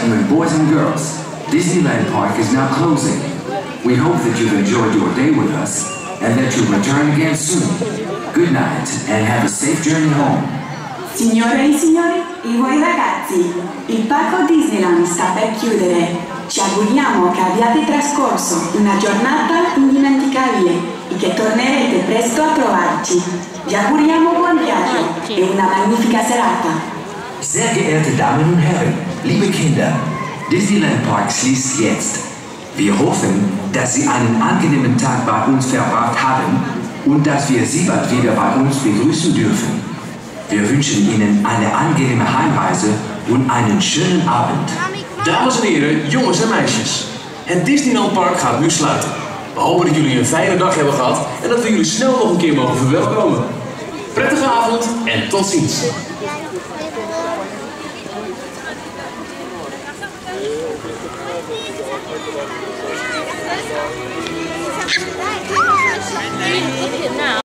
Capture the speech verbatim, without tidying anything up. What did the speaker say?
gentlemen, boys and girls, Disneyland Park is now closing. We hope that you've enjoyed your day with us and that you'll return again soon. Good night and have a safe journey home. Signore e signori, e voi ragazzi, il parco Disneyland sta per chiudere. Ci auguriamo che abbiate trascorso una giornata indimenticabile e che tornerete presto a trovarci. Vi auguriamo buon viaggio e una magnifica serata. Sehr geehrte Damen und Herren, liebe Kinder, Disneyland Park schließt jetzt. Wir hoffen, dass Sie einen angenehmen Tag bei uns verbracht haben und dass wir Sie bald wieder bei uns begrüßen dürfen. Wir wünschen Ihnen eine angenehme Heimreise und einen schönen Abend. Dames en heren, jongens en meisjes. Het Disneyland Park gaat nu sluiten. We hopen dat jullie een fijne dag hebben gehad en dat we jullie snel nog een keer mogen verwelkomen. Prettige avond en tot ziens. Thank you.